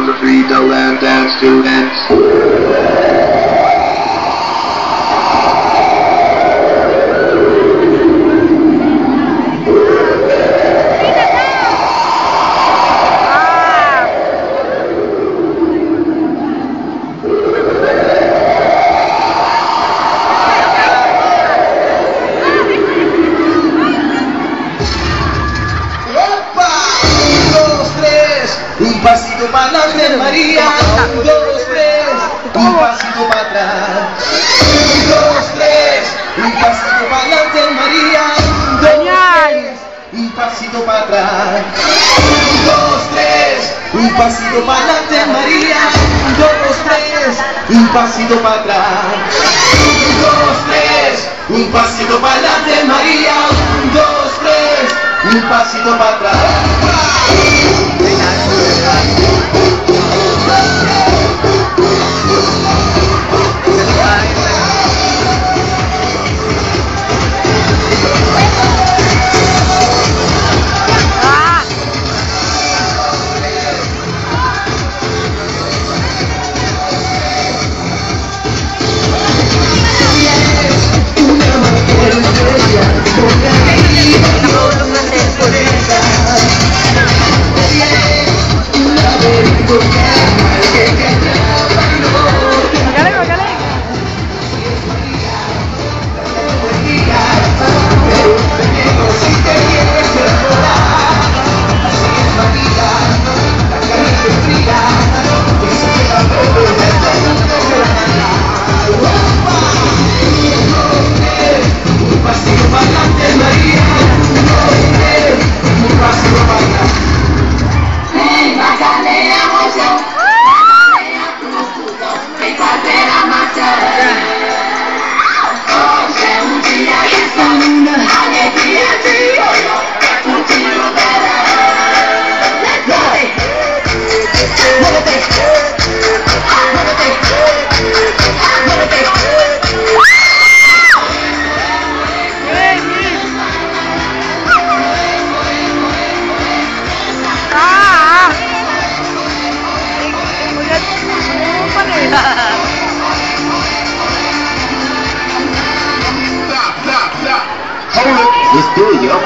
on the street, the left hand students. Un pasito para adelante, María. 1, 2, 3. Un pasito para atrás. 1, 2, 3. Un pasito para adelante, María. 1, 2, 3. Un pasito para atrás. 1, 2, 3. Un pasito para adelante, María. 1, 2, 3. Un pasito para atrás. 1, 2, 3. Un pasito para adelante, María. 1, 2, 3. Un pasito para atrás. Es tuyo.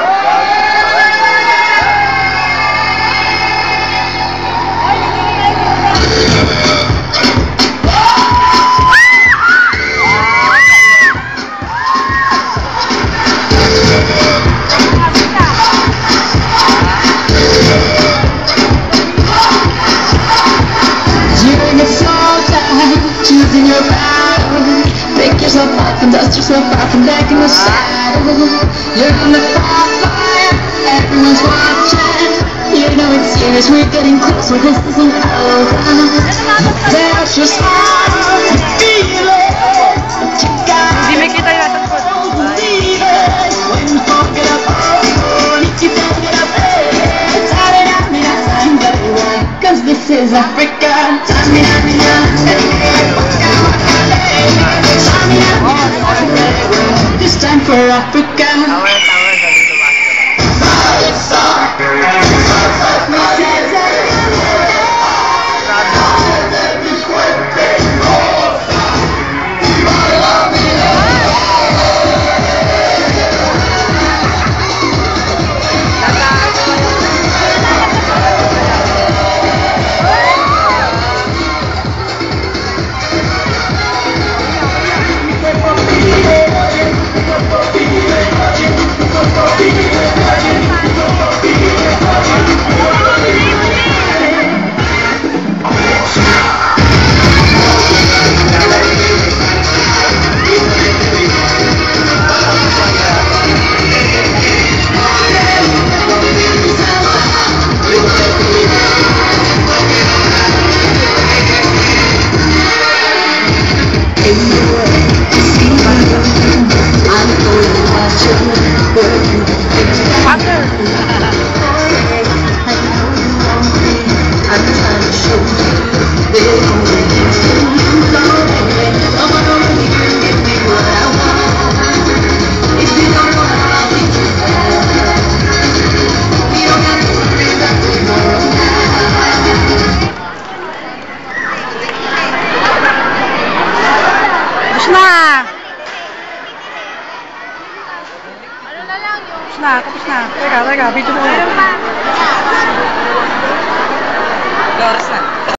Choosing your battle, pick yourself up and dust yourself off and back in the saddle. You're on the front line, everyone's watching. You know it's serious, we're getting closer, this isn't over. There's your smile, you feel it, but you gotta believe it. When you forget about it, if you don't get up, time, baby, 'cause this is Africa. This time for Africa. na. Ano na lang yung... Tapos na. Teka, video mo. Meron pa. Oras na.